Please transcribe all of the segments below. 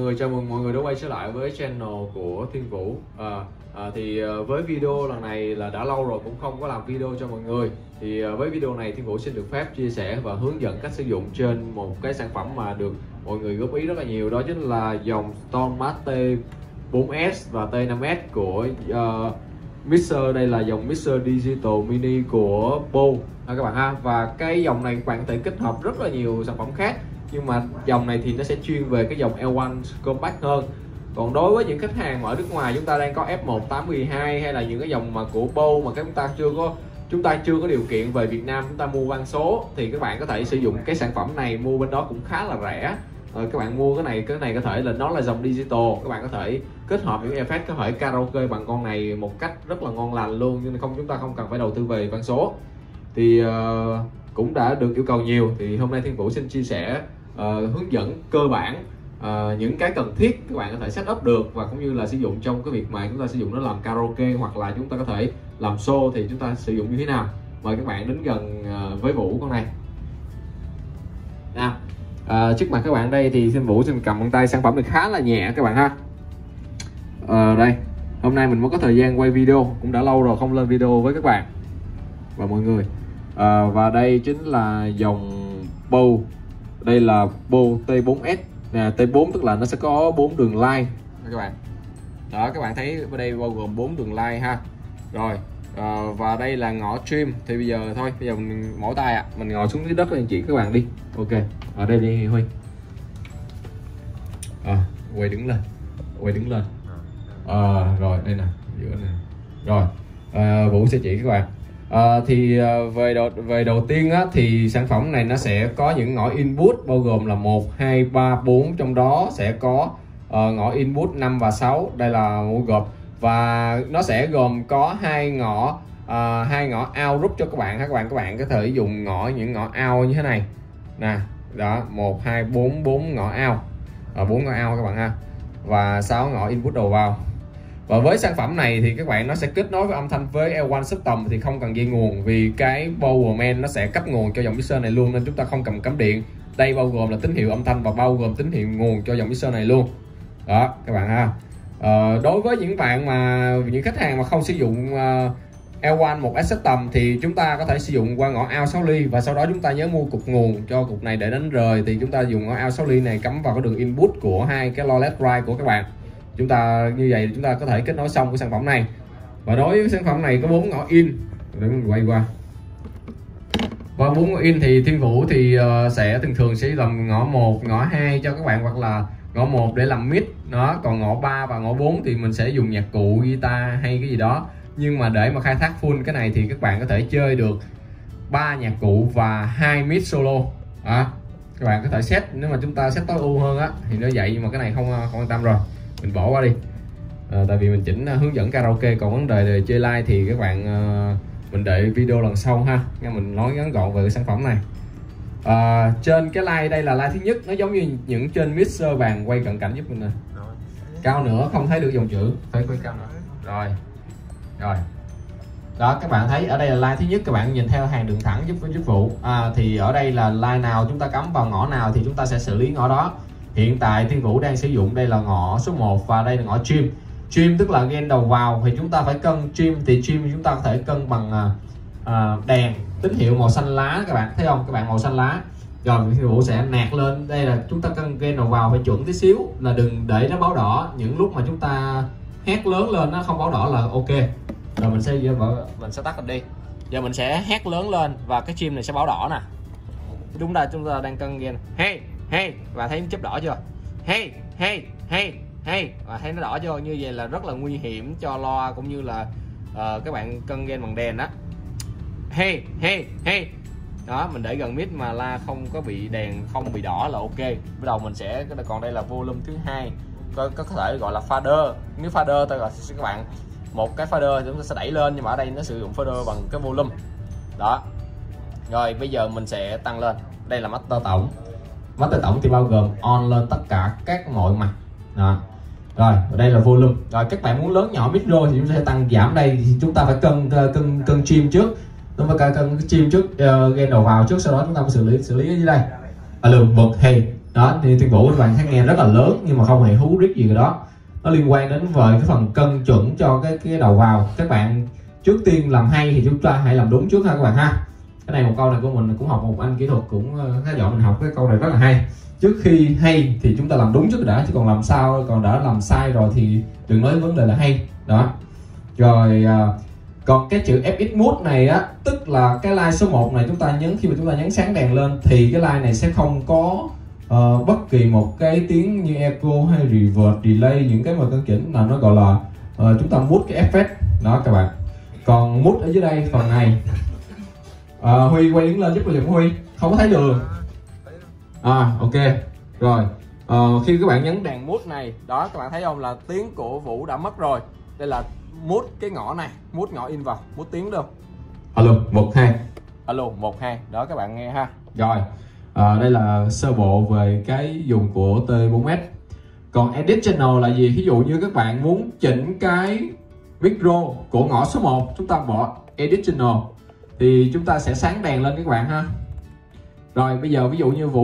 người, chào mừng mọi người đã quay trở lại với channel của Thiên Vũ. Với video lần này là đã lâu rồi cũng không có làm video cho mọi người. Thì với video này Thiên Vũ xin được phép chia sẻ và hướng dẫn cách sử dụng trên một cái sản phẩm mà được mọi người góp ý rất là nhiều, đó chính là dòng StoneMart T4S và T5S của Mixer. Đây là dòng Mixer Digital Mini của Bow các bạn ha. Và cái dòng này các bạn có thể kết hợp rất là nhiều sản phẩm khác, nhưng mà dòng này thì nó sẽ chuyên về cái dòng L1 Compact hơn. Còn đối với những khách hàng mà ở nước ngoài chúng ta đang có F1.812 hay là những cái dòng mà của Bow mà chúng ta chưa có điều kiện về Việt Nam chúng ta mua van số, thì các bạn có thể sử dụng cái sản phẩm này, mua bên đó cũng khá là rẻ. Các bạn mua cái này có thể là nó là dòng digital, các bạn có thể kết hợp những effect có thể karaoke bằng con này một cách rất là ngon lành luôn, nhưng chúng ta không cần phải đầu tư về van số. Thì cũng đã được yêu cầu nhiều, thì hôm nay Thiên Vũ xin chia sẻ hướng dẫn cơ bản những cái cần thiết các bạn có thể set up được, và cũng như là sử dụng trong cái việc mà chúng ta sử dụng nó làm karaoke hoặc là chúng ta có thể làm show thì chúng ta sử dụng như thế nào. Mời các bạn đến gần với Vũ con này nào. Trước mặt các bạn đây thì Thiên Vũ xin cầm bằng tay, sản phẩm này khá là nhẹ các bạn ha. Đây hôm nay mình mới có thời gian quay video, cũng đã lâu rồi không lên video với các bạn và mọi người. Và đây chính là dòng Bow, đây là Bow T4S nè. T4 tức là nó sẽ có 4 đường line các bạn đó, các bạn thấy ở đây bao gồm 4 đường line ha. Rồi và đây là ngõ trim. Thì bây giờ mình mỏi tay mình ngồi xuống dưới đất lên chỉ các bạn đi. Ok, ở đây đi Huy. Quay đứng lên. Rồi đây nè, giữa nè. Rồi Vũ sẽ chỉ các bạn. Về đầu tiên á, thì sản phẩm này nó sẽ có những ngõ input bao gồm là 1, 2, 3, 4, trong đó sẽ có ngõ input 5 và 6. Đây là một gộp, và nó sẽ gồm có hai ngõ out rút cho các bạn. Các bạn có thể dùng những ngõ out như thế này nè, đó 1, 2, 4 ngõ out, 4 ngõ out các bạn ha, và 6 ngõ input đầu vào. Và với sản phẩm này thì các bạn nó sẽ kết nối với âm thanh với L1 System thì không cần dây nguồn, vì cái Bowman nó sẽ cấp nguồn cho dòng mixer này luôn, nên chúng ta không cần cắm điện. Đây bao gồm là tín hiệu âm thanh và bao gồm tín hiệu nguồn cho dòng mixer này luôn đó các bạn ha. Đối với những khách hàng mà không sử dụng L1 1S System thì chúng ta có thể sử dụng qua ngõ out 6 ly, và sau đó chúng ta nhớ mua cục nguồn cho cục này để đánh rời. Thì chúng ta dùng ngõ out 6 ly này cắm vào cái đường input của hai cái low led drive của các bạn. Như vậy chúng ta có thể kết nối xong cái sản phẩm này. Và đối với sản phẩm này có 4 ngõ in, để mình quay qua. Và 4 ngõ in thì Thiên Vũ thì thường sẽ làm ngõ 1, ngõ 2 cho các bạn, hoặc là ngõ 1 để làm mid đó, còn ngõ 3 và ngõ 4 thì mình sẽ dùng nhạc cụ, guitar hay cái gì đó. Nhưng mà để mà khai thác full cái này thì các bạn có thể chơi được 3 nhạc cụ và 2 mid solo đó. Các bạn có thể set, nếu mà chúng ta set tối ưu hơn á thì nó vậy, nhưng mà cái này không quan tâm rồi, mình bỏ qua đi. Tại vì mình chỉnh hướng dẫn karaoke, còn vấn đề chơi live thì các bạn mình đợi video lần sau ha, nghe mình nói ngắn gọn về cái sản phẩm này. Trên cái live đây là live thứ nhất, nó giống như những trên mixer vàng, quay cận cảnh giúp mình nè, cao nữa không thấy được dòng chữ, phải quay cao nữa. Rồi đó, các bạn thấy ở đây là line thứ nhất, các bạn nhìn theo hàng đường thẳng giúp Vũ. Thì ở đây là line nào chúng ta cắm vào ngõ nào thì chúng ta sẽ xử lý ngõ đó. Hiện tại Thiên Vũ đang sử dụng đây là ngõ số 1 và đây là ngõ trim tức là gain đầu vào. Thì chúng ta phải cân trim, thì trim chúng ta có thể cân bằng đèn tín hiệu màu xanh lá, các bạn thấy không, các bạn màu xanh lá. Rồi Thiên Vũ sẽ nạt lên, đây là chúng ta cân gain đầu vào phải chuẩn tí xíu, là đừng để nó báo đỏ. Những lúc mà chúng ta hét lớn lên nó không báo đỏ là ok. Rồi mình sẽ tắt mình đi. Giờ mình sẽ hét lớn lên và cái chim này sẽ báo đỏ nè. Chúng ta đang cân gain. Hey, và thấy chớp đỏ chưa? Hey, và thấy nó đỏ chưa? Như vậy là rất là nguy hiểm cho loa, cũng như là các bạn cân gain bằng đèn đó. Hey. Đó, mình để gần mic mà la không có bị đèn, không bị đỏ là ok. Bắt đầu mình sẽ, còn đây là volume thứ hai, có thể gọi là fader. Nếu fader tôi gọi các bạn một cái fader chúng ta sẽ đẩy lên, nhưng mà ở đây nó sử dụng fader bằng cái volume đó. Rồi bây giờ mình sẽ tăng lên, đây là master tổng thì bao gồm on lên tất cả các mọi mặt đó. Rồi ở đây là volume. Rồi các bạn muốn lớn nhỏ micro thì chúng ta sẽ tăng giảm. Đây thì chúng ta phải cân trim trước, chúng ta cân trim trước, gain đầu vào trước, sau đó chúng ta phải xử lý ở dưới đây. Lượng bật hey Đó thì Thiên Vũ các bạn thấy nghe rất là lớn nhưng mà không hề hú rít gì đó. Nó liên quan đến về cái phần cân chuẩn cho cái đầu vào. Các bạn trước tiên làm hay thì chúng ta hãy làm đúng trước ha các bạn ha. Cái này một câu này của mình cũng học một anh kỹ thuật cũng khá giỏi, mình học cái câu này rất là hay. Trước khi hay thì chúng ta làm đúng trước đã, chứ còn làm sao, còn đã làm sai rồi thì đừng nói vấn đề là hay. Đó. Rồi còn cái chữ FX Mode này á, tức là cái line số 1 này chúng ta nhấn, khi mà chúng ta nhấn sáng đèn lên thì cái line này sẽ không có bất kỳ một cái tiếng như echo hay reverb, delay, những cái mà cân chỉnh là nó gọi là chúng ta mute cái effect đó các bạn. Còn mute ở dưới đây phần này Huy quay đứng lên giúp tôi giùm Huy, không có thấy đường. Ok rồi. Khi các bạn nhấn đèn mute này đó, các bạn thấy không là tiếng của Vũ đã mất rồi. Đây là mute cái ngõ này, mute ngõ in vào, mute tiếng được. Alo 12, alo 12 đó các bạn nghe ha. Rồi đây là sơ bộ về cái dùng của T4S. Còn edit channel là gì? Ví dụ như các bạn muốn chỉnh cái micro của ngõ số 1, chúng ta bỏ edit channel thì chúng ta sẽ sáng đèn lên các bạn ha. Rồi bây giờ ví dụ như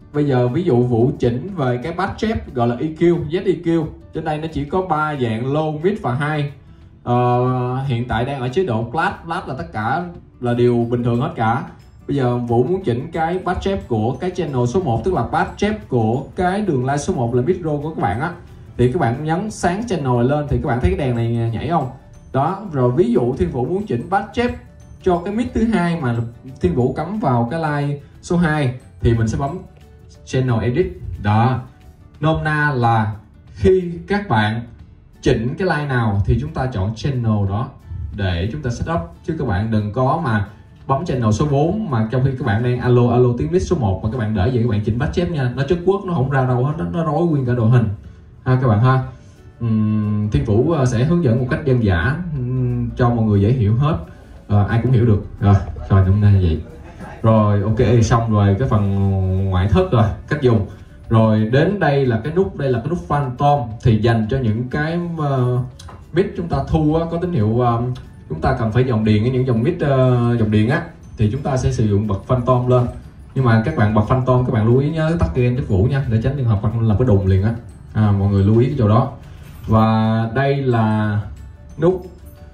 Vũ chỉnh về cái bass chép gọi là EQ, ZEQ. Trên đây nó chỉ có 3 dạng low, mid và high. Hiện tại đang ở chế độ flat là tất cả là điều bình thường hết cả. Bây giờ Vũ muốn chỉnh cái bass chép của cái channel số 1, tức là bass chép của cái đường line số 1 là micro của các bạn á, thì các bạn nhấn sáng channel lên thì các bạn thấy cái đèn này nhảy không? Đó, rồi ví dụ Thiên Vũ muốn chỉnh bass chép cho cái mic thứ hai mà Thiên Vũ cắm vào cái line số 2 thì mình sẽ bấm channel edit. Đó, nôm na là khi các bạn chỉnh cái line nào thì chúng ta chọn channel đó để chúng ta setup, chứ các bạn đừng có mà bấm channel số 4 mà trong khi các bạn đang alo tiếng mic số 1 mà các bạn để vậy các bạn chỉnh bass chép nha, nó chất quất, nó không ra đâu hết, nó rối nguyên cả đội hình ha các bạn ha. Thiên Vũ sẽ hướng dẫn một cách dân dã cho mọi người dễ hiểu hết, ai cũng hiểu được rồi hôm nay vậy. Rồi ok, xong rồi cái phần ngoại thất rồi cách dùng. Rồi đến đây là cái nút, đây là cái nút phantom thì dành cho những cái mic chúng ta thu có tín hiệu chúng ta cần phải dòng điền, những dòng mic dòng điền á thì chúng ta sẽ sử dụng bật phantom lên. Nhưng mà các bạn bật phantom các bạn lưu ý nhớ tắt gain giúp Vũ nha, để tránh trường hợp là cái đùng liền á. Mọi người lưu ý cái chỗ đó. Và đây là nút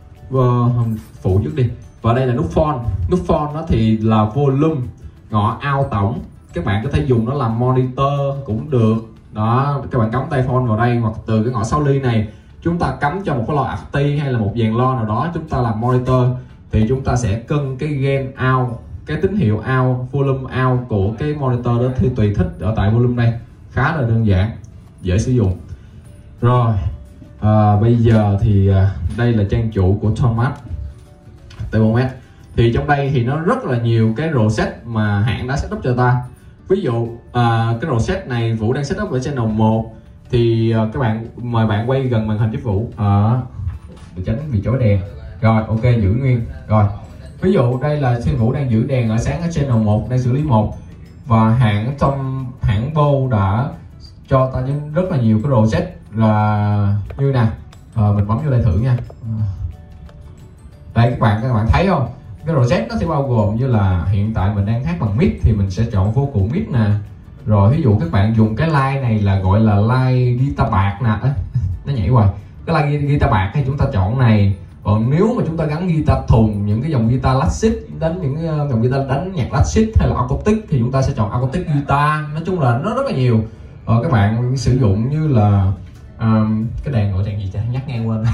phụ trước đi. Và đây là nút phone. Nút phone nó thì là volume, ngõ out tổng. Các bạn có thể dùng nó làm monitor cũng được. Đó, các bạn cắm tay phone vào đây, hoặc từ cái ngõ 6 ly này chúng ta cắm cho một cái loa acti hay là một dàn loa nào đó, chúng ta làm monitor thì chúng ta sẽ cân cái gain out, cái tín hiệu out, volume out của cái monitor đó thì tùy thích ở tại volume đây. Khá là đơn giản, dễ sử dụng. Rồi bây giờ thì đây là trang chủ của Thomas T4S. Thì trong đây thì nó rất là nhiều cái reset mà hãng đã setup cho ta. Ví dụ cái reset này Vũ đang setup ở channel 1 thì các bạn mời bạn quay gần màn hình giúp Vũ để tránh bị chói đèn. Rồi ok, giữ nguyên. Rồi ví dụ đây là Thiên Vũ đang giữ đèn ở sáng ở channel 1, đang xử lý 1 và hãng Bo đã cho ta rất là nhiều cái reset là như nè. Mình bấm vô đây thử nha. Đây các bạn thấy không? Cái reset nó sẽ bao gồm như là hiện tại mình đang hát bằng mic thì mình sẽ chọn vocal mic nè. Rồi ví dụ các bạn dùng cái line này là gọi là line guitar bạc nè, nó nhảy hoài. Cái line guitar bạc thì chúng ta chọn này. Còn nếu mà chúng ta gắn guitar thùng, những cái dòng guitar classic, đánh những dòng guitar đánh nhạc classic hay là acoustic thì chúng ta sẽ chọn acoustic guitar. Nói chung là nó rất là nhiều. Các bạn sử dụng như là cái đàn gọi đàn gì cha, nhắc ngang quên.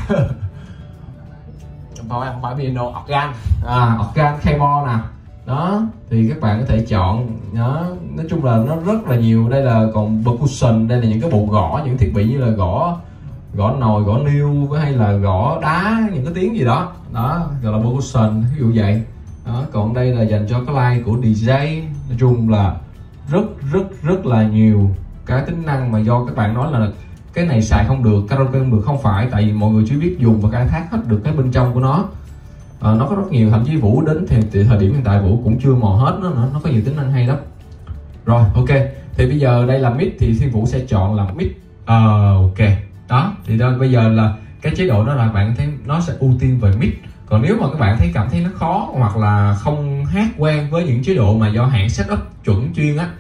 không phải piano, organ, organ keyboard nè. Đó thì các bạn có thể chọn đó. Nói chung là nó rất là nhiều. Đây là còn percussion, đây là những cái bộ gõ, những thiết bị như là gõ nồi, gõ niêu hay là gõ đá, những cái tiếng gì đó gọi là percussion, ví dụ vậy đó. Còn đây là dành cho cái line của DJ. Nói chung là rất là nhiều cái tính năng mà do các bạn nói là cái này xài không được, karaoke không được. Không phải, tại vì mọi người chỉ biết dùng và khai thác hết được cái bên trong của nó. Nó có rất nhiều, thậm chí Vũ đến thì thời điểm hiện tại Vũ cũng chưa mò hết nó có nhiều tính năng hay lắm. Rồi ok, thì bây giờ đây là mic thì Thiên Vũ sẽ chọn là mic. Ok đó, thì đó, bây giờ là cái chế độ đó là bạn thấy nó sẽ ưu tiên về mic. Còn nếu mà các bạn cảm thấy nó khó hoặc là không hát quen với những chế độ mà do hãng setup chuẩn chuyên á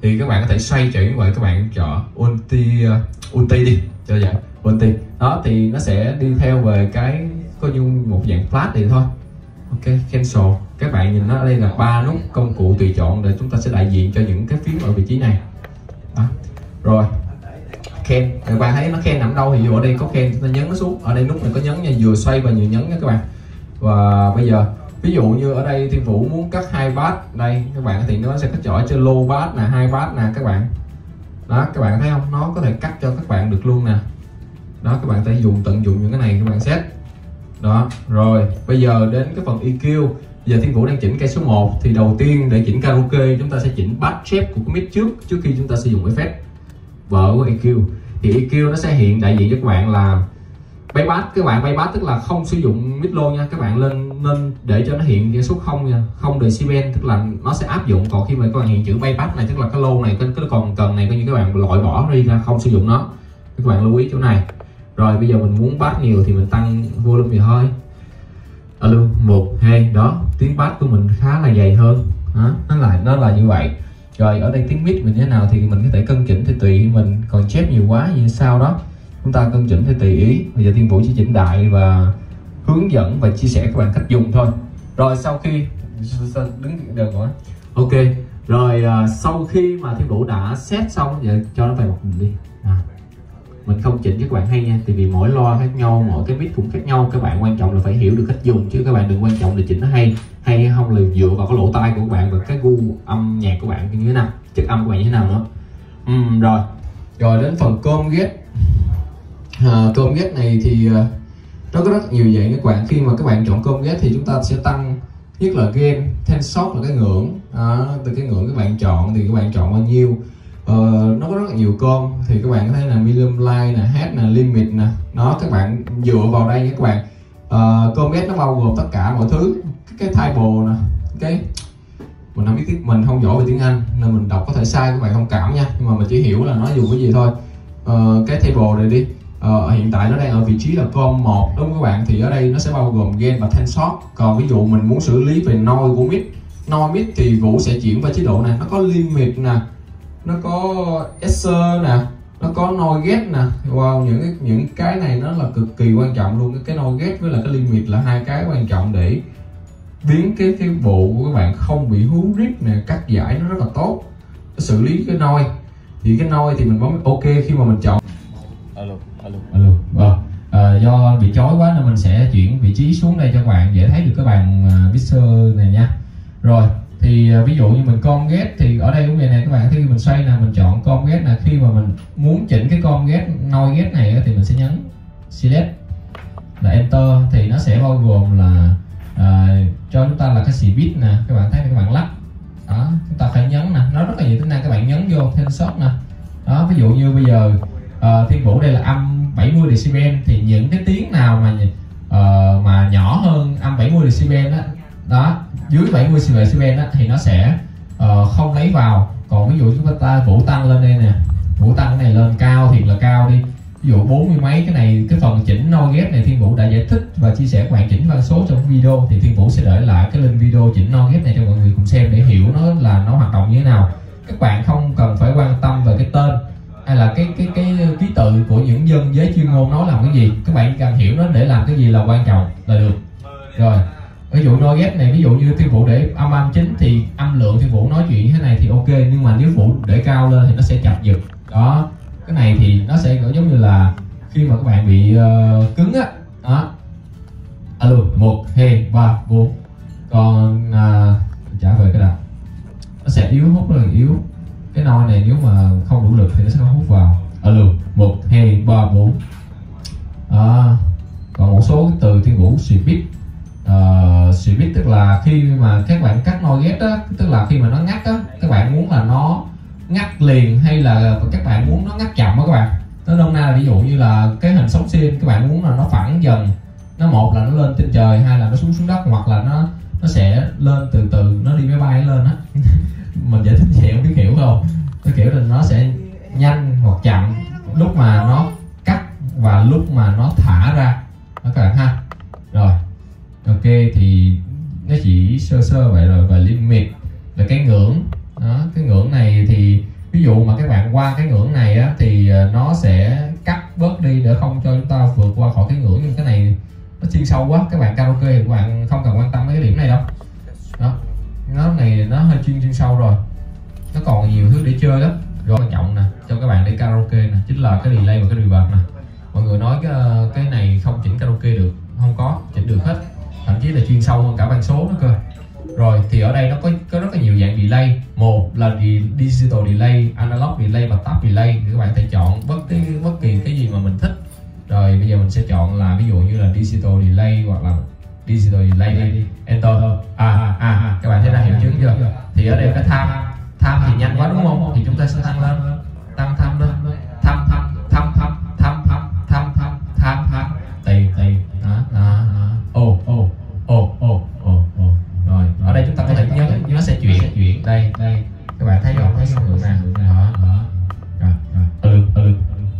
thì các bạn có thể xoay chuyển như vậy, các bạn chọn ulti đi cho vậy ulti đó thì nó sẽ đi theo về cái coi như một dạng flash thì thôi. Ok, cancel. Các bạn nhìn nó ở đây là 3 nút công cụ tùy chọn để chúng ta sẽ đại diện cho những cái phím ở vị trí này đó. Rồi khen, các bạn thấy nó khen nằm đâu thì ở đây có khen, chúng ta nhấn nó xuống, ở đây nút này có nhấn nha, vừa xoay và vừa nhấn nha các bạn. Và bây giờ ví dụ như ở đây Thiên Vũ muốn cắt 2 bass đây các bạn, thì nó sẽ có chỗ trên low bass nè, 2 bass nè các bạn đó, các bạn thấy không, nó có thể cắt cho các bạn được luôn nè đó. Các bạn phải tận dụng những cái này các bạn set đó. Rồi bây giờ đến cái phần EQ. Giờ Thiên Vũ đang chỉnh cây số 1 thì đầu tiên để chỉnh karaoke chúng ta sẽ chỉnh bass shape của cái mic trước khi chúng ta sử dụng effect vợ của EQ. Thì EQ nó sẽ hiện đại diện cho các bạn là bay bass, các bạn bay bass tức là không sử dụng mid low nha, các bạn lên để cho nó hiện cái số 0 nha, 0 decibel, tức là nó sẽ áp dụng. Còn khi mà các bạn hiện chữ bay bass này tức là cái low này, cái còn cần này coi như các bạn loại bỏ đi ra, không sử dụng nó, các bạn lưu ý chỗ này. Rồi bây giờ mình muốn bass nhiều thì mình tăng volume nhiều thôi. Alo 1 2 đó, tiếng bass của mình khá là dày hơn đó, nó là như vậy. Rồi ở đây tiếng mid mình như thế nào thì mình có thể cân chỉnh thì tùy mình, còn chép nhiều quá như sao đó chúng ta cân chỉnh thì tùy ý. Bây giờ Thiên Vũ chỉ chỉnh đại và hướng dẫn và chia sẻ các bạn cách dùng thôi. Rồi sau khi đứng đừng quá. Ok rồi sau khi mà Thiên Vũ đã set xong giờ cho nó về một mình đi mình không chỉnh cho các bạn hay nha, tại vì mỗi loa khác nhau, mỗi cái mic cũng khác nhau. Các bạn quan trọng là phải hiểu được cách dùng, chứ các bạn đừng quan trọng là chỉnh nó hay không là dựa vào cái lỗ tai của các bạn và cái gu âm nhạc của bạn như thế nào, chất âm của bạn như thế nào nữa. Rồi đến phần comb get. Comb get này thì nó có rất nhiều dạng các bạn. Khi mà các bạn chọn comb get thì chúng ta sẽ tăng nhất là gain, tensor là cái ngưỡng từ cái ngưỡng các bạn chọn thì các bạn chọn bao nhiêu. Nó có rất là nhiều comb thì các bạn có thấy là medium line nè, head nè, limit nè, nó các bạn dựa vào đây nha các bạn. Comb get nó bao gồm tất cả mọi thứ, cái table nè, cái mình không biết tiếng, mình không giỏi về tiếng Anh nên mình đọc có thể sai, các bạn thông cảm nha, nhưng mà mình chỉ hiểu là nó dùng cái gì thôi. Cái table này đi, hiện tại nó đang ở vị trí là comb 1 đúng không các bạn, thì ở đây nó sẽ bao gồm gain và tensor. Còn ví dụ mình muốn xử lý về noise của mic thì Vũ sẽ chuyển vào chế độ này, nó có limit nè, nó có Esser nè, nó có noise gate nè. Wow, những cái này nó là cực kỳ quan trọng luôn. Cái noise gate với là cái limit là hai cái quan trọng để biến cái bộ của các bạn không bị hú rít nè, cắt giải nó rất là tốt. Nó xử lý cái noise thì cái noise thì mình bấm ok khi mà mình chọn. Do bị chói quá nên mình sẽ chuyển vị trí xuống đây cho các bạn dễ thấy được cái bàn mixer này nha. Rồi thì ví dụ như mình comb get thì ở đây cũng vậy nè các bạn, khi mình xoay nè mình chọn comb get nè, khi mà mình muốn chỉnh cái comb get noise get này thì mình sẽ nhấn select là enter, thì nó sẽ bao gồm là cho chúng ta là cái speed nè, các bạn thấy các bạn lắc đó, chúng ta phải nhấn nè, nó rất là nhiều tính năng, các bạn nhấn vô tensor nè đó. Ví dụ như bây giờ Thiên Vũ đây là âm 70 decibel thì những cái tiếng nào mà nhỏ hơn âm 70 decibel đó, dưới 70 decibel đó thì nó sẽ không lấy vào. Còn ví dụ chúng ta Vũ tăng lên đây nè, Vũ tăng cái này lên cao thiệt là cao đi, ví dụ 40 mấy, cái này cái phần chỉnh noise gate này Thiên Vũ đã giải thích và chia sẻ các bạn chỉnh văn số trong video, thì Thiên Vũ sẽ để lại cái link video chỉnh noise gate này cho mọi người cùng xem để hiểu nó hoạt động như thế nào. Các bạn không cần phải quan tâm về cái tên hay là cái ký tự của những dân giới chuyên môn nói làm cái gì, các bạn cần hiểu nó để làm cái gì là quan trọng là được. Rồi ví dụ noise gate này, ví dụ như Thiên Vũ để âm chính thì âm lượng Thiên Vũ nói chuyện như thế này thì ok, nhưng mà nếu Vũ để cao lên thì nó sẽ chập giật đó. Cái này thì nó sẽ giống như là khi mà các bạn bị cứng á đó. Alo 1 2 3 4. Còn trả về cái nào nó sẽ yếu, hút rất là yếu. Cái nôi này nếu mà không đủ lực thì nó sẽ không hút vào. Alo 1 2 3 4. Còn một số cái từ Thiên Vũ speed. Speed tức là khi mà các bạn cắt noise gate á, tức là khi mà nó ngắt á, các bạn muốn là nó ngắt liền hay là các bạn muốn nó ngắt chậm á các bạn. Nó nôm na là ví dụ như là cái hình sóng sin, các bạn muốn là nó phẳng dần, nó một là nó lên trên trời, hai là nó xuống đất, hoặc là nó sẽ lên từ từ, nó đi máy bay lên á. Mình giải thích vậy không biết hiểu không? Cái kiểu là nó sẽ nhanh hoặc chậm, lúc mà nó cắt và lúc mà nó thả ra đó các bạn ha. Rồi ok, thì nó chỉ sơ vậy rồi. Và limit là cái ngưỡng đó, cái ngưỡng này thì ví dụ mà các bạn qua cái ngưỡng này á, thì nó sẽ cắt bớt đi để không cho chúng ta vượt qua khỏi cái ngưỡng, nhưng cái này nó chuyên sâu quá, các bạn karaoke thì các bạn không cần quan tâm mấy cái điểm này đâu. Đó, nó này nó hơi chuyên sâu rồi, nó còn nhiều thứ để chơi lắm. Rồi quan trọng nè cho các bạn đi karaoke nè chính là cái delay và cái reverb nè. Mọi người nói cái này không chỉnh karaoke được, không có chỉnh được hết, thậm chí là chuyên sâu hơn cả ban số nữa cơ. Rồi thì ở đây nó có rất là nhiều dạng delay. Một là digital delay, analog delay và tap delay, thì các bạn thể chọn bất kỳ cái gì mà mình thích. Rồi bây giờ mình sẽ chọn là ví dụ như là digital delay hoặc là digital delay đi, enter. Các bạn thấy là hiệu chứng chưa? Thì ở đây cái tham thì nhanh quá đúng không? Thì chúng ta sẽ tăng lên, tăng tham lên, tham tì rồi ở đây chúng ta có thể nhớ nó sẽ chuyển đây các bạn thấy không, thấy số lượng nào rồi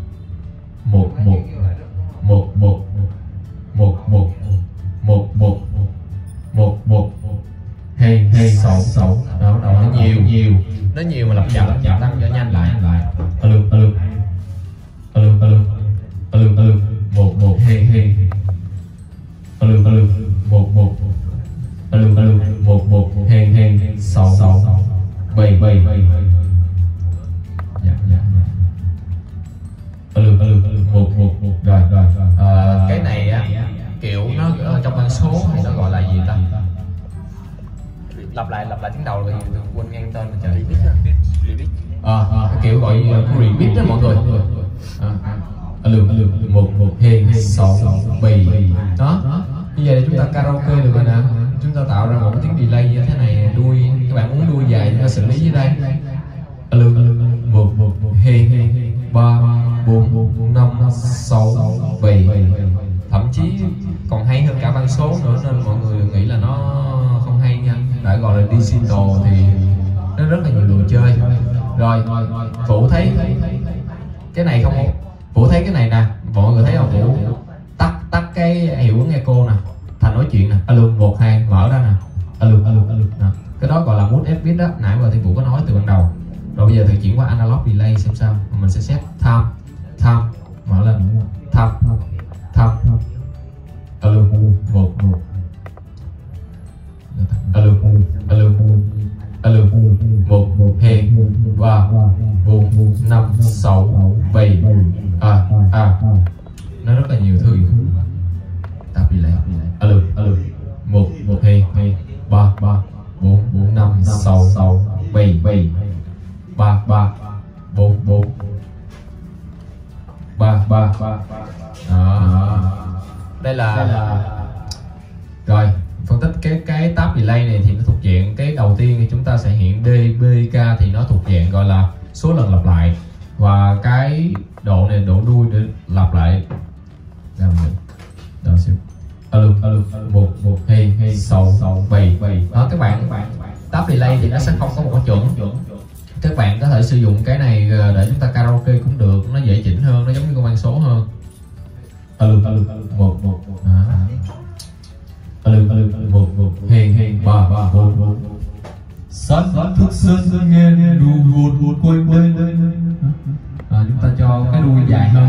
một hey sầu đó, nó nhiều mà lặp chậm tăng cho nhanh lại một hey một hey sầu bảy rồi cái này á kiểu nó trong ban số thì nó gọi là gì ta? Lặp lại tiếng đầu là gì? Quên ngang tên rồi trời. Kiểu gọi repeat đó mọi người. Một hey sầu bảy đó. Như vậy là chúng ta karaoke được rồi nè. Chúng ta tạo ra một cái tiếng delay như thế này, đuôi các bạn muốn đuôi dài chúng ta xử lý dưới đây. Một hey 3 4 5 6 7, thậm chí còn hay hơn cả ban số nữa, nên mọi người đừng nghĩ là nó không hay nha. Đã gọi là digital thì nó rất là nhiều đồ chơi. Rồi Vũ thấy cái này không? Vũ thấy cái này nè, mọi người thấy không? Vũ tắt cái hiệu ứng echo nè, thành nói chuyện nè, 1 2 mở ra nè, cái đó gọi là mood F bit đó, nãy giờ thì Vũ có nói từ ban đầu. Rồi bây giờ thử chuyển qua analog delay xem sao. Mình sẽ set time mở lên, time một hai 3 4 5 6 7 nó rất là nhiều thứ. Tap delay một hai 3 4 5 6 7 3 4 3 đây là rồi phân tích cái tap delay này thì nó thuộc dạng cái đầu tiên thì chúng ta sẽ hiện dBk thì nó thuộc dạng gọi là số lần lặp lại, và cái độ này độ đuôi để lặp lại ra mình xíu một hai 6 7 đó. Các bạn tap delay thì nó sẽ không có một cái chuẩn. Các bạn có thể sử dụng cái này để chúng ta karaoke cũng được, nó dễ chỉnh hơn, nó giống như công an số hơn. Một hai 3 4 sát thức sân nghe đủ buồn quên quên. Chúng ta cho cái đuôi dài hơn.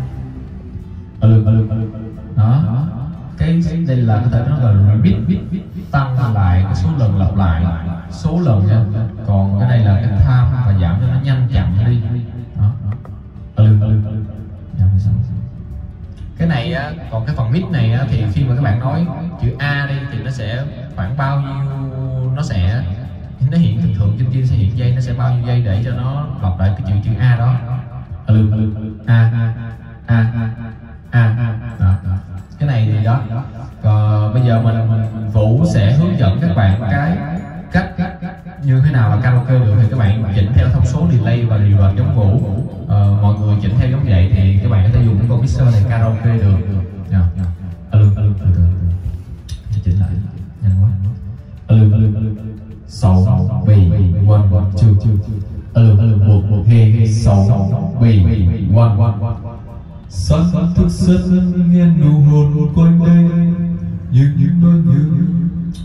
Đó, cái đây là có thể nó là repeat, tăng lại cái số lần lặp lại số lần nha. Còn cái đây là cái time và giảm cho nó nhanh chậm đi. Đó. Cái này á, còn cái phần mid này á, thì khi mà các bạn nói chữ A đi thì nó sẽ khoảng bao nhiêu, nó hiện thường trên kia sẽ hiện giây, nó sẽ bao nhiêu giây để cho nó lặp lại cái chữ A đó. Đó. Cái này thì đó. Còn bây giờ mình Vũ sẽ hướng dẫn các bạn cái cách như thế nào là karaoke được, thì các bạn chỉnh theo thông số delay và reverb giống Vũ. Mọi người chỉnh theo giống vậy thì các bạn có thể dùng cái con mixer này karaoke được. Chỉnh lại nhanh quá. 6 7 1 2 1 2 6 7 1. Sát thức sân nghe nụ hôn quanh đây những nỗi nhớ.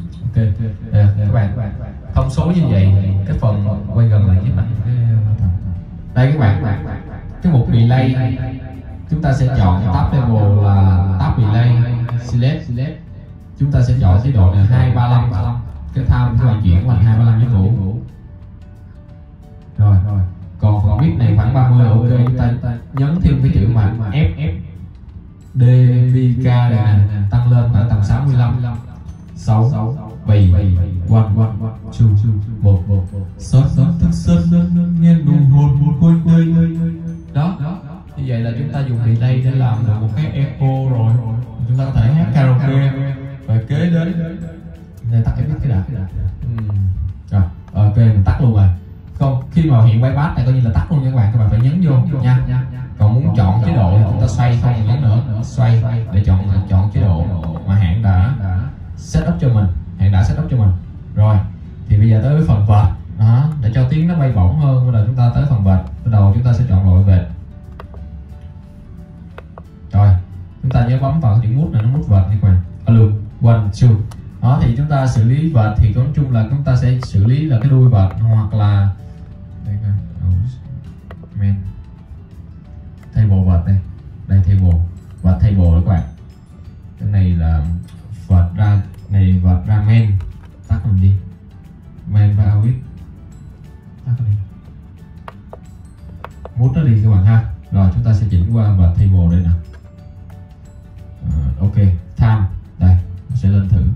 Ok, các bạn thông số như vậy, cái phần quay gần lại giúp anh cái Đây các bạn, cái mục delay chúng ta sẽ chọn tab level là tab delay select. Chúng ta sẽ chọn chế độ là 235, cái time các bạn chuyển thành 235 giây ngủ. Rồi, còn phần bit này khoảng 30 là ok. Chúng ta nhấn thêm cái chữ mà F DBK này nè, tăng lên khoảng tầm 65. 6 7 1 1 1 6 thức sân nghe nụ hôn một côi đây. Đó, như vậy là chúng ta dùng delay để làm được một cái echo rồi. Chúng ta có thể hát karaoke và kế đến để tắt cái mic cái đã. Rồi, ok mình tắt luôn rồi. Không, khi mà hiện bypass này coi như là tắt luôn nha các bạn phải nhấn vô nha. Còn muốn chọn chế độ thì chúng ta xoay, không nhấn nữa, xoay để chọn chế độ mà Hạn đã setup cho mình. Rồi thì bây giờ tới với phần vệt đó, để cho tiếng nó bay bổng hơn. Bây giờ chúng ta tới phần vệt. Bắt đầu chúng ta sẽ chọn loại vệt. Rồi chúng ta nhớ bấm vào cái chữ nút này, nó nút vệt đi các bạn. Alo 1 2. Đó thì chúng ta xử lý vệt thì nói chung là chúng ta sẽ xử lý là cái đuôi vệt, hoặc là đây men table vệt đây table vệt table đó các bạn. Cái này là vệt ra này, vệt ra men, tắt mình đi, men và out tắt đi, mút nó đi các bạn ha. Rồi chúng ta sẽ chỉnh qua vệt table đây nè. Ok, time đây nó sẽ lên thử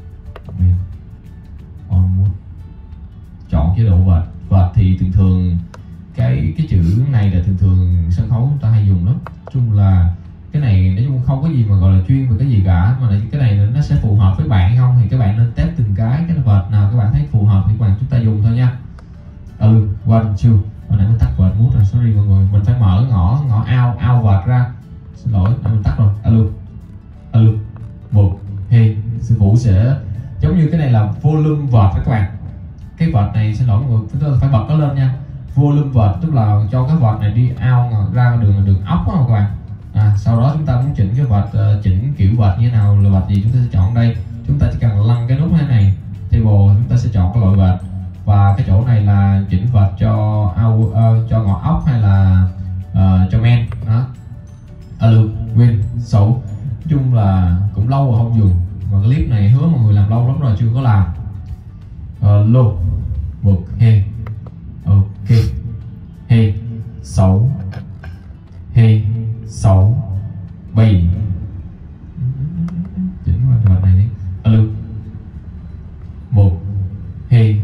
on mode, chọn chế độ vệt. Vệt thì thường cái chữ này là thường sân khấu chúng ta hay dùng lắm. Nói chung là cái này nói chung không có gì mà gọi là chuyên về cái gì cả, mà cái này nó sẽ phù hợp với bạn hay không thì các bạn nên test từng cái vệt nào các bạn thấy phù hợp thì các bạn chúng ta dùng thôi nha. 1 2. Hồi nãy mình tắt vệt mút rồi, sorry mọi người, mình phải mở ngõ out vệt ra, xin lỗi mình tắt rồi. 1 2. Sư phụ sẽ giống như cái này là volume vệt các bạn. Cái vệt này xin lỗi mọi người, chúng ta phải bật nó lên nha. Volume vệt tức là cho cái vệt này đi out ra đường ốc đó các bạn. Sau đó chúng ta muốn chỉnh cái vệt, chỉnh kiểu vệt như thế nào, là vệt gì chúng ta sẽ chọn đây. Chúng ta chỉ cần lăn cái nút thế này table, chúng ta sẽ chọn cái loại vệt, và cái chỗ này là chỉnh vệt cho ngõ ốc hay là cho men đó. Win 6. Nói chung là cũng lâu rồi không dùng, và cái clip này hứa mọi người làm lâu lắm rồi chưa có làm. 1 2. Ok 2 6 2 6 7. Chỉnh qua đoạn này đi. 1 2.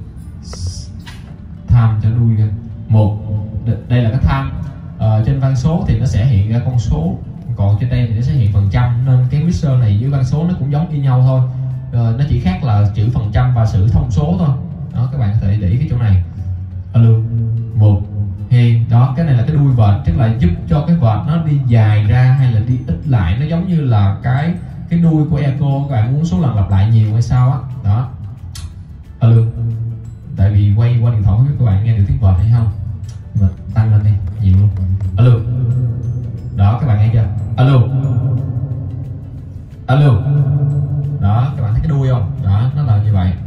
Time cho đuôi ra 1. Đây là cái time. Trên văn số thì nó sẽ hiện ra con số, còn trên đây thì nó sẽ hiện phần trăm, nên cái mixer này với văn số nó cũng giống như nhau thôi. Nó chỉ khác là chữ phần trăm và sự thông số thôi. Đó, các bạn có thể để ý cái chỗ này. 1 2. Đó, cái này là cái đuôi vệt, tức là giúp cho cái vệt nó đi dài ra hay là đi ít lại, nó giống như là cái đuôi của echo, các bạn muốn số lần lặp lại nhiều hay sao á. Đó. Tại vì quay qua điện thoại không biết các bạn nghe được tiếng vệt hay không, mình tăng lên đi nhiều luôn. Đó, các bạn nghe chưa? Đó, các bạn thấy cái đuôi không? Đó, nó là như vậy.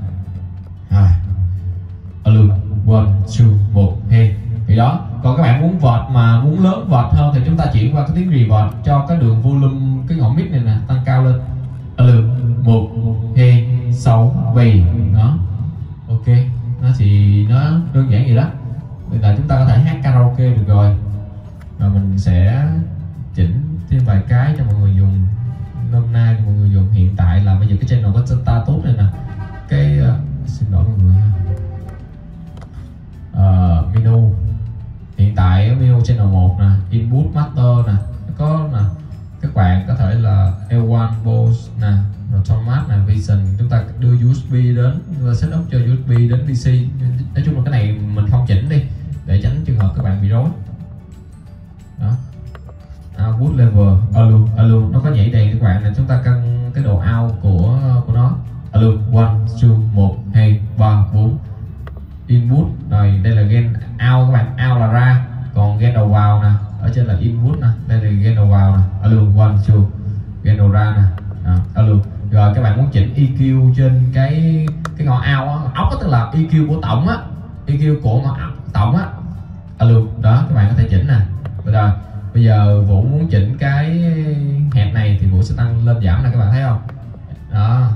1 2 1 2. Thì đó, còn các bạn muốn vệt mà muốn lớn vệt hơn thì chúng ta chuyển qua cái tiếng reverb cho cái đường volume, cái ngọn mic này nè, tăng cao lên. 1 2 6 7. Đó, ok, nó thì nó đơn giản vậy đó. Bây giờ chúng ta có thể hát karaoke được rồi. Và mình sẽ chỉnh thêm vài cái cho mọi người dùng, nôm na cho mọi người dùng. Hiện tại là bây giờ cái channel có status này nè, cái xin lỗi mọi người ha. Menu hiện tại menu channel 1 nè, input master nè, có nè, các bạn có thể là L1 Bose nè, rồi Thomas nè, Vision. Chúng ta đưa USB đến, setup cho USB đến PC. Nói chung là cái này mình không chỉnh đi để tránh trường hợp các bạn bị rối. Đó, output level nó có nhảy đèn các bạn này, chúng ta cân cái độ out của nó. 1 2 1 2 3 4. Input rồi, đây là gain out các bạn, out là ra, còn gain đầu vào nè, ở trên là input nè, đây là gain đầu vào nè. 1 2 gain đầu ra nè. Rồi các bạn muốn chỉnh EQ trên cái ngõ out á, ốc tức là EQ của tổng á, EQ của ngõ tổng á, alo đó, các bạn có thể chỉnh nè. Rồi bây giờ Vũ muốn chỉnh cái hẹp này thì Vũ sẽ tăng lên giảm nè, các bạn thấy không? Đó,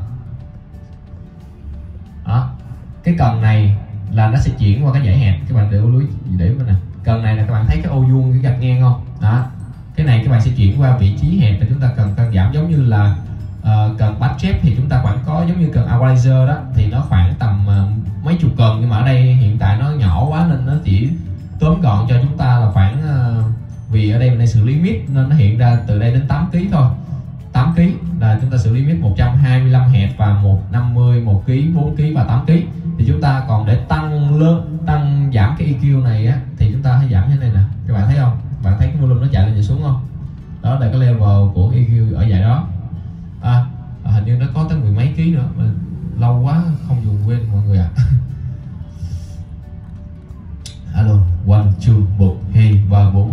đó, cái cần này là nó sẽ chuyển qua cái dãy hẹp, các bạn để lưu ý để bên nè. Cần này là các bạn thấy cái ô vuông cái gạch ngang không? Đó, cái này các bạn sẽ chuyển qua vị trí hẹp, và chúng ta cần cân giảm giống như là cần budget thì chúng ta khoảng có giống như cần equalizer đó thì nó khoảng tầm mấy chục cần, nhưng mà ở đây hiện tại nó nhỏ quá nên nó chỉ tóm gọn cho chúng ta là khoảng vì ở đây mình đang xử lý mid nên nó hiện ra từ đây đến 8 kg thôi. 8 kg là chúng ta xử lý mid 125 hẹp và 150, 1 kg, 4 kg và 8 kg. Thì chúng ta còn để tăng giảm cái EQ này á thì chúng ta hãy giảm như thế này nè, các bạn thấy không? Bạn thấy cái volume nó chạy lên và xuống không? Đó là cái level của EQ ở dạng đó. Hình như nó có tới mười mấy ký nữa mà lâu quá không dùng quên mọi người ạ. Alo, 1, 2, 1, 2, 3, 4.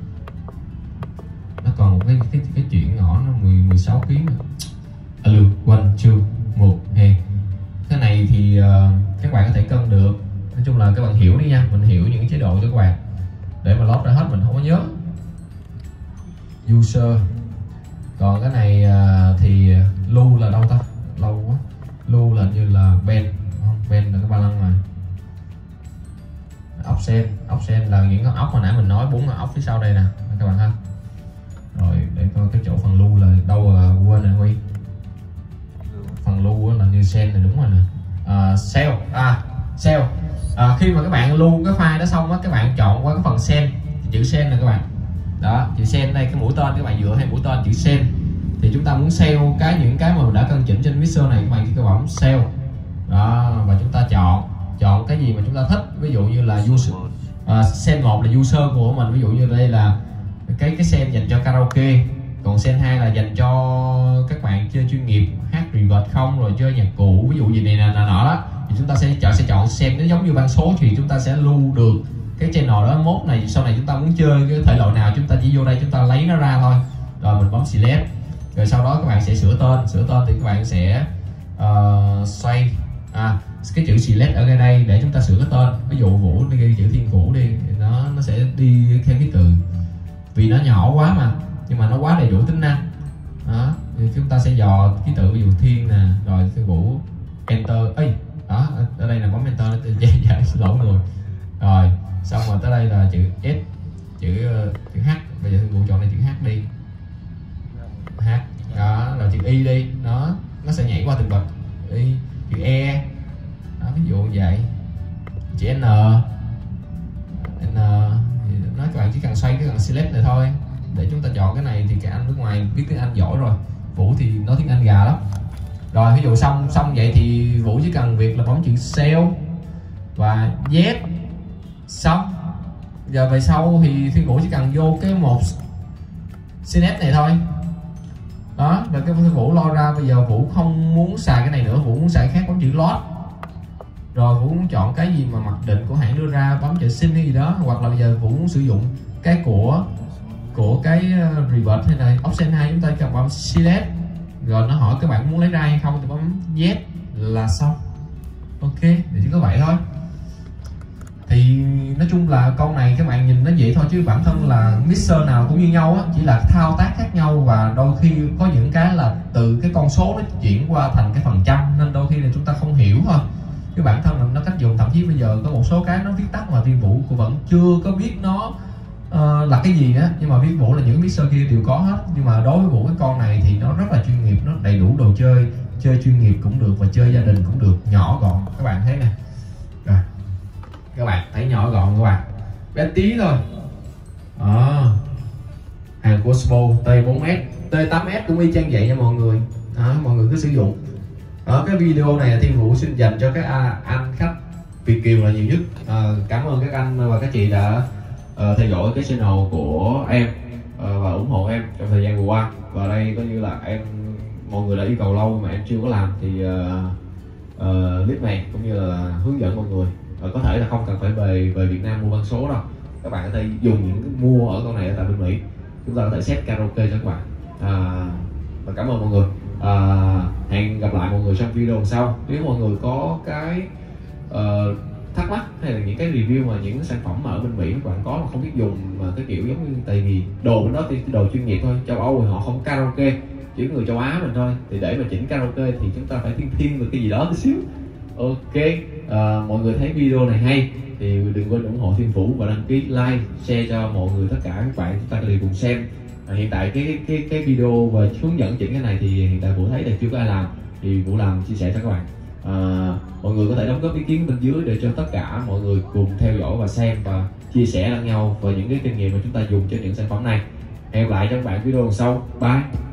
Nó còn một cái chuyện nhỏ nó 16 kg nữa. Alo, 1, 2, 1, 2. Cái này thì các bạn có thể cân được. Nói chung là các bạn hiểu đi nha, mình hiểu những chế độ cho các bạn để mà lót ra hết mình không có nhớ. User. Còn cái này thì lưu là đâu ta? Lâu quá. Lưu là như là bend, không? Bend là cái ba lăng mà. Offset là những con ốc mà nãy mình nói, 4 con ốc phía sau đây nè các bạn ha. Rồi để coi cái chỗ phần lưu là đâu là quên rồi Huy. Phần lưu là như sen này đúng rồi nè. Cell. Khi mà các bạn lưu cái file đó xong á, các bạn chọn qua cái phần sen, chữ sen nè các bạn. Đó, chữ sen đây, cái mũi tên các bạn dựa hay mũi tên chữ sen thì chúng ta muốn save những cái mà mình đã cân chỉnh trên mixer này, các bạn chỉ cần bấm save đó và chúng ta chọn cái gì mà chúng ta thích. Ví dụ như là user sen 1 là user của mình, ví dụ như đây là cái sen dành cho karaoke, còn sen 2 là dành cho các bạn chơi chuyên nghiệp, hát reverb không, rồi chơi nhạc cụ, ví dụ gì này nọ đó thì chúng ta sẽ chọn sen. Nó giống như ban số thì chúng ta sẽ lưu được cái channel đó. Mốt này sau này chúng ta muốn chơi cái thể loại nào chúng ta chỉ vô đây chúng ta lấy nó ra thôi, rồi mình bấm select, rồi sau đó các bạn sẽ sửa tên thì các bạn sẽ xoay cái chữ select ở đây để chúng ta sửa cái tên. Ví dụ Vũ đi ghi chữ Thiên Vũ đi thì nó sẽ đi theo cái từ, vì nó nhỏ quá mà nhưng mà nó quá đầy đủ tính năng đó, thì chúng ta sẽ dò ký tự, ví dụ Thiên nè, rồi Thiên Vũ, enter ấy đó, ở đây là bấm enter nó giải lỗi người. Rồi xong rồi tới đây là chữ S, chữ H, bây giờ Thiên Vũ chọn đây chữ H đi, H đó, rồi chữ Y đi, nó sẽ nhảy qua từng bậc. Y, chữ E đó, ví dụ như vậy, chữ N thì nói các bạn chỉ cần xoay cái cần select này thôi để chúng ta chọn cái này. Thì cái anh nước ngoài biết tiếng Anh giỏi rồi, Vũ thì nói tiếng Anh gà lắm. Rồi ví dụ xong vậy thì Vũ chỉ cần việc là bấm chữ Cell và Z xong. Giờ về sau thì Thiên Vũ chỉ cần vô cái một CNS này thôi đó, rồi cái Thiên Vũ lo ra. Bây giờ Vũ không muốn xài cái này nữa, Vũ muốn xài khác, bấm chữ load. Rồi Vũ muốn chọn cái gì mà mặc định của hãng đưa ra, bấm chữ xin hay gì đó. Hoặc là bây giờ Vũ muốn sử dụng cái của cái reverb hay là option 2, chúng ta cần bấm select, rồi nó hỏi các bạn muốn lấy ra hay không thì bấm yes là xong. Ok, thì chỉ có vậy thôi. Thì nói chung là con này các bạn nhìn nó vậy thôi, chứ bản thân là mixer nào cũng như nhau á, chỉ là thao tác khác nhau, và đôi khi có những cái là từ cái con số nó chuyển qua thành cái phần trăm, nên đôi khi là chúng ta không hiểu thôi. Chứ bản thân mình nó cách dùng, thậm chí bây giờ có một số cái nó viết tắt mà Thiên Vũ cũng vẫn chưa có biết nó là cái gì đó, nhưng mà viết Vũ là những mixer kia đều có hết. Nhưng mà đối với Vũ cái con này thì nó rất là chuyên nghiệp, nó đầy đủ đồ chơi chuyên nghiệp cũng được và chơi gia đình cũng được, nhỏ gọn các bạn thấy nè. Rồi các bạn thấy nhỏ gọn các bạn, bé tí thôi. Hàng của Spo T4S, T8S cũng y chang vậy nha mọi người. Mọi người cứ sử dụng. Cái video này là Thiên Vũ xin dành cho các anh khách Việt kiều là nhiều nhất. Cảm ơn các anh và các chị đã theo dõi cái channel của em và ủng hộ em trong thời gian vừa qua. Và đây coi như là mọi người đã yêu cầu lâu mà em chưa có làm thì clip này cũng như là hướng dẫn mọi người. Có thể là không cần phải về Việt Nam mua băng số đâu, các bạn có thể dùng những cái mua ở con này ở tại bên Mỹ, chúng ta có thể set karaoke cho các bạn. Và cảm ơn mọi người. Hẹn gặp lại mọi người trong video sau. Nếu mọi người có cái thắc mắc hay là những cái review mà những sản phẩm mà ở bên Mỹ các bạn có mà không biết dùng mà cái kiểu giống như, tại vì đồ bên đó thì đồ chuyên nghiệp thôi, châu Âu thì họ không karaoke, chỉ người châu Á mình thôi, thì để mà chỉnh karaoke thì chúng ta phải thiên về cái gì đó tí xíu. Ok, mọi người thấy video này hay thì đừng quên ủng hộ Thiên Vũ và đăng ký like, share cho mọi người, tất cả các bạn chúng ta đều cùng xem. Hiện tại cái video và hướng dẫn chỉnh cái này thì hiện tại Vũ thấy là chưa có ai làm, thì Vũ làm chia sẻ cho các bạn. Mọi người có thể đóng góp ý kiến bên dưới để cho tất cả mọi người cùng theo dõi và xem và chia sẻ lẫn nhau về những cái kinh nghiệm mà chúng ta dùng trên những sản phẩm này. Hẹn gặp lại cho các bạn video lần sau. Bye.